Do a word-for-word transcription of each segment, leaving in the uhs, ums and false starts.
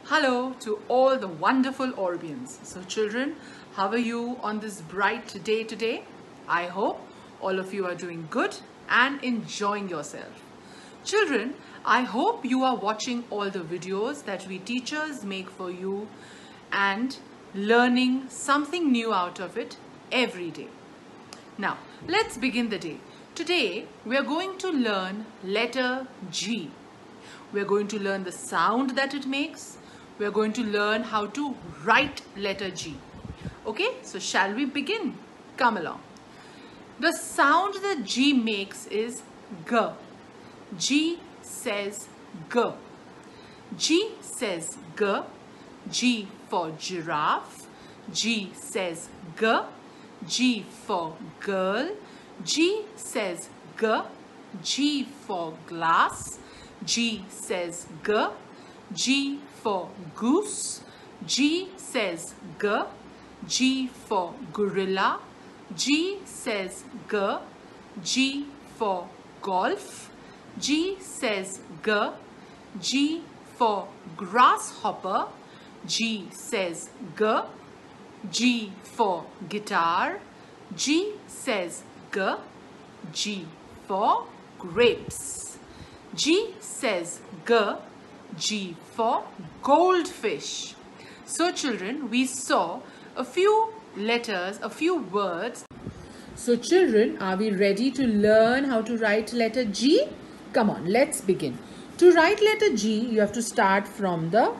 Hello to all the wonderful Orbians. So children, how are you on this bright day today? I hope all of you are doing good and enjoying yourself. Children, I hope you are watching all the videos that we teachers make for you and learning something new out of it every day. Now, let's begin the day. Today, we are going to learn letter G. We are going to learn the sound that it makes. We are going to learn how to write letter G. Okay, so shall we begin? Come along. The sound that G makes is G. G says G. G says G. G for giraffe. G says G. G for girl. G says G. G for glass. G says G. G for goose. G says G. G for gorilla. G says G. G for golf. G says G. G for grasshopper. G says G. G for guitar. G says G. G for grapes. G says G. G for goldfish. So children, we saw a few letters, a few words. So children, are we ready to learn how to write letter G? Come on, let's begin. To write letter G, you have to start from the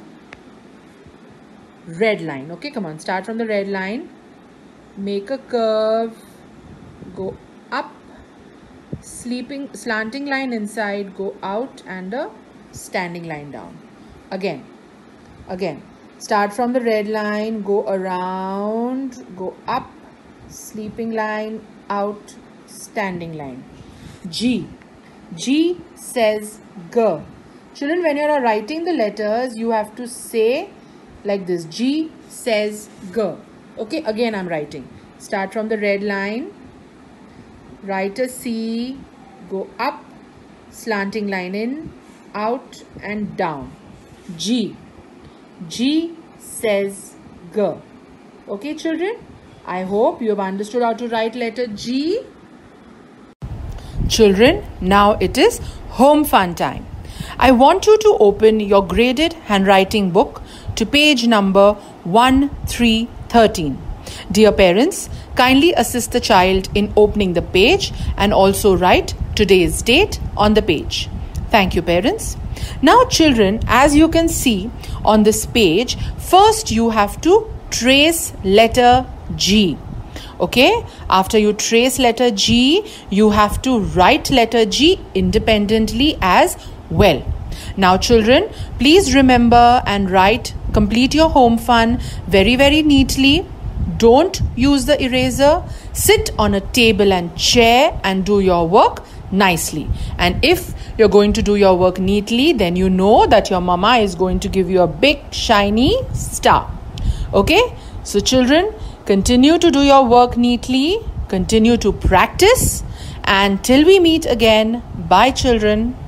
red line. Okay, come on, start from the red line. Make a curve. Go up. Sleeping, slanting line inside. Go out and a standing line down. Again. Again. Start from the red line. Go around. Go up. Sleeping line. Out. Standing line. G. G says G. Children, when you are writing the letters, you have to say like this. G says G. Okay, again I'm writing. Start from the red line. Write a C. Go up. Slanting line in. Out and down. G. G says G. Okay, children? I hope you have understood how to write letter G. Children, now it is home fun time. I want you to open your graded handwriting book to page number one three one three. Dear parents, kindly assist the child in opening the page and also write today's date on the page. Thank you, parents. Now, children, as you can see on this page, first you have to trace letter G. Okay, after you trace letter G, you have to write letter G independently as well. Now, children, please remember and write, complete your home fun very, very neatly. Don't use the eraser. Sit on a table and chair and do your work nicely. And if you're going to do your work neatly, then you know that your mama is going to give you a big shiny star. Okay? So children, continue to do your work neatly. Continue to practice. And till we meet again, bye children.